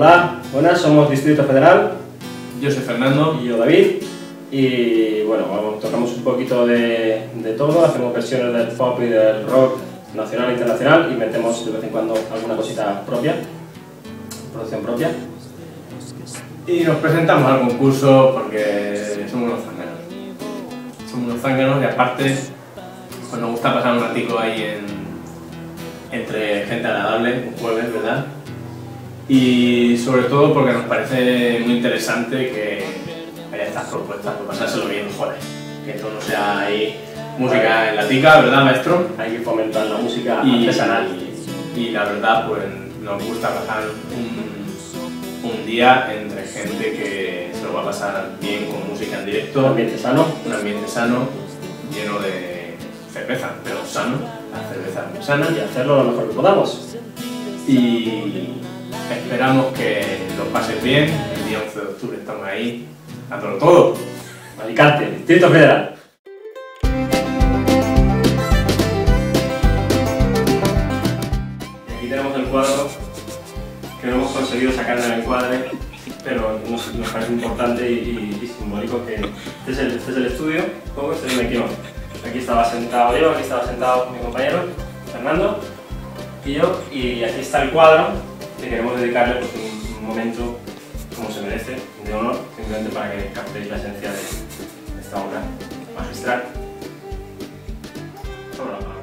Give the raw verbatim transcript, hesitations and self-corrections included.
Hola, buenas, somos Distrito Federal. Yo soy Fernando. Y yo David. Y bueno, vamos, tocamos un poquito de, de todo, hacemos versiones del pop y del rock nacional e internacional y metemos de vez en cuando alguna cosita propia, producción propia. Y nos presentamos al concurso porque somos unos zánganos. Somos unos zánganos y aparte pues nos gusta pasar un ratico ahí en, entre gente agradable, un jueves, ¿verdad? Y sobre todo porque nos parece muy interesante que haya estas propuestas, por pasárselo bien, joder. Que esto no sea ahí música en la tica, ¿verdad, maestro? Hay que fomentar la música y, artesanal. Y, y la verdad, pues nos gusta pasar un, un día entre gente que se lo va a pasar bien con música en directo. Un ambiente sano. Un ambiente sano, lleno de cerveza, pero sano. La cerveza muy sana. Y hacerlo lo mejor que podamos. Y esperamos que lo pases bien. El día once de octubre estamos ahí, dándolo todo. Alicante, Distrito Federal. Y aquí tenemos el cuadro que no hemos conseguido sacar en el encuadre, pero nos, nos parece importante y, y, y simbólico que este es el, este es el estudio, como este es el mequinón. Aquí estaba sentado yo, aquí estaba sentado mi compañero, Fernando, y yo, y aquí está el cuadro que queremos dedicarle pues, un, un momento como se merece, de honor, simplemente para que captéis la esencia de esta obra magistral. Sobre la palabra.